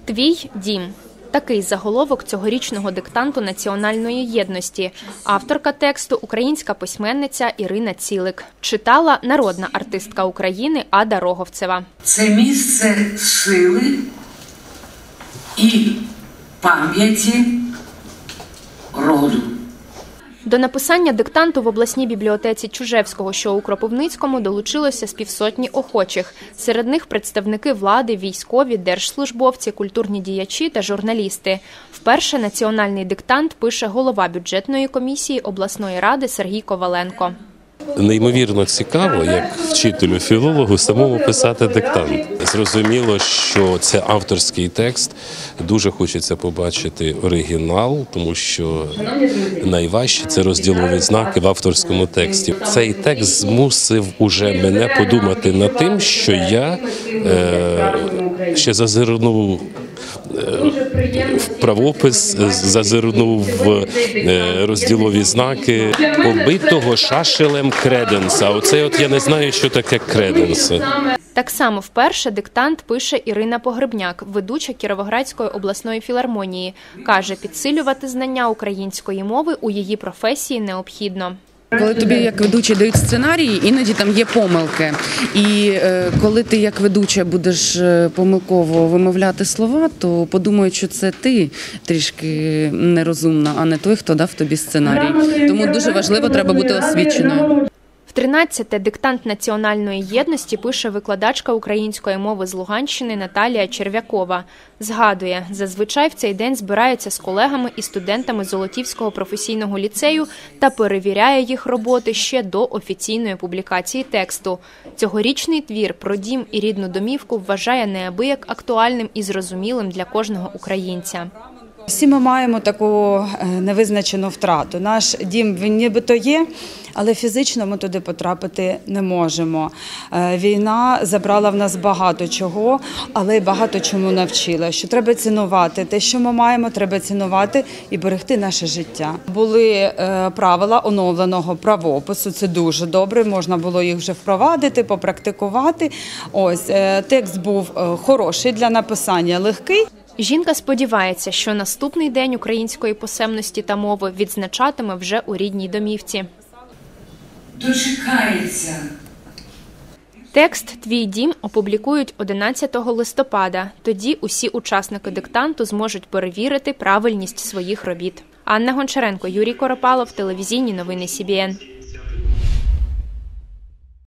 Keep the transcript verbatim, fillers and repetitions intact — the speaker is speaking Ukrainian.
Твій дім. Такий заголовок цьогорічного диктанту національної єдності. Авторка тексту – українська письменниця Ірина Цілик. Читала народна артистка України Ада Роговцева. Це місце сили і пам'яті роду. До написання диктанту в обласній бібліотеці Чужевського, що у Кропивницькому, долучилося з півсотні охочих. Серед них представники влади, військові, держслужбовці, культурні діячі та журналісти. Вперше національний диктант пише голова бюджетної комісії обласної ради Сергій Коваленко. Неймовірно цікаво, як вчителю-філологу, самому писати диктант. Зрозуміло, що це авторський текст, дуже хочеться побачити оригінал, тому що найважче – це розділові знаки в авторському тексті. Цей текст змусив уже мене подумати над тим, що я е, ще зазирнув в правопис, зазирнув в розділові знаки побитого шашелем креденса. Оце от я не знаю, що таке креденс. Так само вперше диктант пише Ірина Погребняк, ведуча Кіровоградської обласної філармонії. Каже, підсилювати знання української мови у її професії необхідно. Коли тобі як ведучий дають сценарії, іноді там є помилки. І е, коли ти як ведуча будеш помилково вимовляти слова, то подумають, що це ти трішки нерозумна, а не той, хто дав тобі сценарій. Тому дуже важливо, треба бути освіченою. В тринадцяте диктант національної єдності пише викладачка української мови з Луганщини Наталія Черв'якова. Згадує, зазвичай в цей день збирається з колегами і студентами Золотівського професійного ліцею та перевіряє їх роботи ще до офіційної публікації тексту. Цьогорічний твір про дім і рідну домівку вважає неабияк актуальним і зрозумілим для кожного українця. Всі ми маємо таку невизначену втрату. Наш дім, він нібито є, але фізично ми туди потрапити не можемо. Війна забрала в нас багато чого, але й багато чому навчила. Що треба цінувати те, що ми маємо, треба цінувати і берегти наше життя. Були правила оновленого правопису, це дуже добре, можна було їх вже впровадити, попрактикувати. Ось, текст був хороший для написання, легкий. Жінка сподівається, що наступний день української писемності та мови відзначатиме вже у рідній домівці. Дочекається. Текст «Твій дім» опублікують одинадцятого листопада. Тоді усі учасники диктанту зможуть перевірити правильність своїх робіт. Анна Гончаренко, Юрій Коропалов, телевізійні новини Сі Бі Ен.